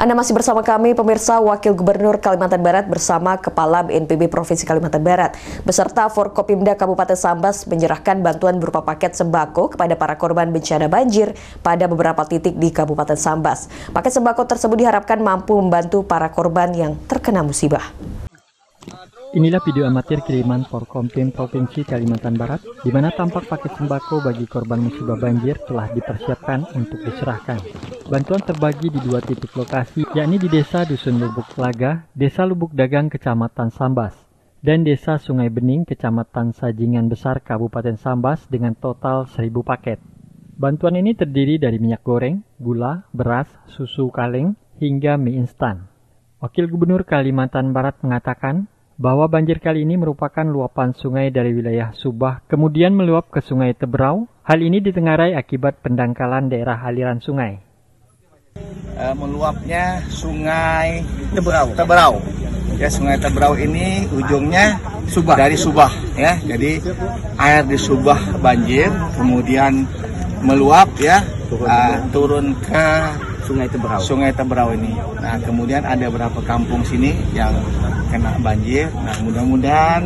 Anda masih bersama kami, pemirsa. Wakil Gubernur Kalimantan Barat bersama Kepala BNPB Provinsi Kalimantan Barat beserta Forkopimda Kabupaten Sambas menyerahkan bantuan berupa paket sembako kepada para korban bencana banjir pada beberapa titik di Kabupaten Sambas. Paket sembako tersebut diharapkan mampu membantu para korban yang terkena musibah. Inilah video amatir kiriman Forkompim Provinsi Kalimantan Barat, di mana tampak paket sembako bagi korban musibah banjir telah dipersiapkan untuk diserahkan. Bantuan terbagi di 2 titik lokasi, yakni di Desa Dusun Lubuk Laga, Desa Lubuk Dagang, Kecamatan Sambas, dan Desa Sungai Bening, Kecamatan Sajingan Besar, Kabupaten Sambas dengan total 1.000 paket. Bantuan ini terdiri dari minyak goreng, gula, beras, susu kaleng, hingga mie instan. Wakil Gubernur Kalimantan Barat mengatakan bahwa banjir kali ini merupakan luapan sungai dari wilayah Subah kemudian meluap ke Sungai Teberau. Hal ini ditengarai akibat pendangkalan daerah aliran sungai. Meluapnya Sungai Teberau. Ya, Sungai Teberau ini ujungnya dari Subah, ya. Jadi air di Subah banjir, kemudian meluap, ya, turun ke Sungai Teberau ini. Nah, kemudian ada beberapa kampung sini yang kena banjir. Nah, mudah-mudahan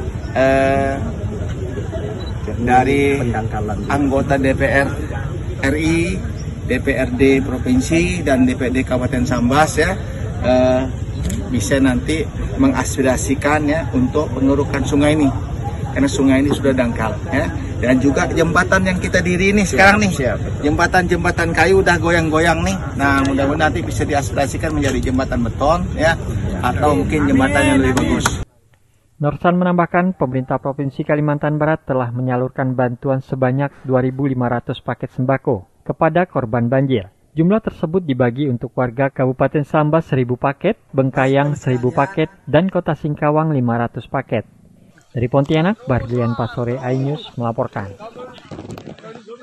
dari anggota DPR RI, DPRD Provinsi, dan DPRD Kabupaten Sambas, ya, bisa nanti mengaspirasikan, ya, untuk pengurukan sungai ini, karena sungai ini sudah dangkal, ya. Dan juga jembatan yang kita diri ini sekarang nih, jembatan kayu udah goyang-goyang nih. Nah, mudah-mudahan nanti bisa diaspirasikan menjadi jembatan beton, ya, atau mungkin jembatan yang lebih bagus. Norsan menambahkan, pemerintah Provinsi Kalimantan Barat telah menyalurkan bantuan sebanyak 2.500 paket sembako kepada korban banjir. Jumlah tersebut dibagi untuk warga Kabupaten Sambas 1.000 paket, Bengkayang 1.000 paket, dan Kota Singkawang 500 paket. Dari Pontianak, Barlian Pasore iNews melaporkan.